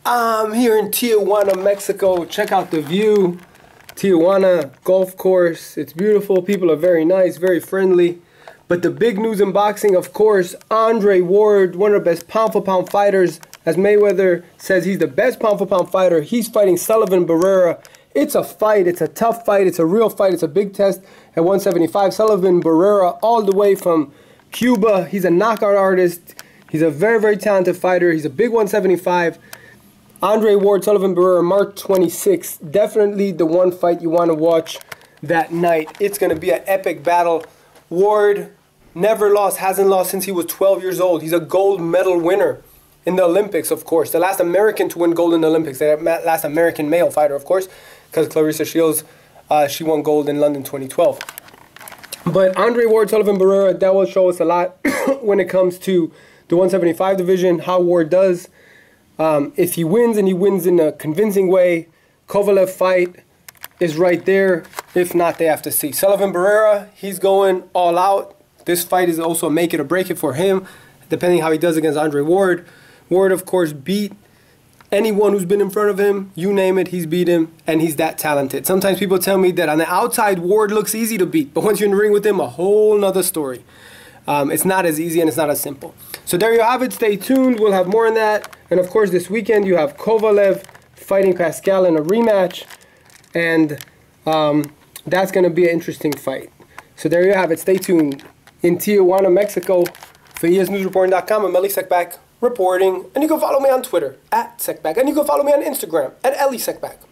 I'm here in Tijuana, Mexico. Check out the view. Tijuana golf course. It's beautiful. People are very nice, very friendly. But the big news in boxing, of course, Andre Ward, one of the best pound-for-pound fighters. As Mayweather says, he's the best pound-for-pound fighter. He's fighting Sullivan Barrera. It's a fight. It's a tough fight. It's a real fight. It's a big test at 175. Sullivan Barrera, all the way from Cuba. He's a knockout artist. He's a very, very talented fighter. He's a big 175. Andre Ward, Sullivan Barrera, March 26th. Definitely the one fight you want to watch that night. It's going to be an epic battle. Ward never lost, hasn't lost since he was 12 years old. He's a gold medal winner in the Olympics, of course. The last American to win gold in the Olympics. The last American male fighter, of course, because Clarissa Shields, she won gold in London 2012. But Andre Ward, Sullivan Barrera, that will show us a lot when it comes to the 175 division, how Ward does. If he wins, and he wins in a convincing way, Kovalev fight is right there. If not, they have to see. Sullivan Barrera, he's going all out. This fight is also a make it or break it for him, depending how he does against Andre Ward. Ward, of course, beat anyone who's been in front of him. You name it, he's beat him, and he's that talented. Sometimes people tell me that on the outside, Ward looks easy to beat, but once you're in the ring with him, a whole nother story. It's not as easy and it's not as simple. So there you have it. Stay tuned. We'll have more on that. And of course, this weekend you have Kovalev fighting Pascal in a rematch. And that's going to be an interesting fight. So there you have it. Stay tuned. In Tijuana, Mexico, for EsNewsReporting.com, I'm Eli Sekbak reporting. And you can follow me on Twitter, @Sekbak. And you can follow me on Instagram, @EliSekbak.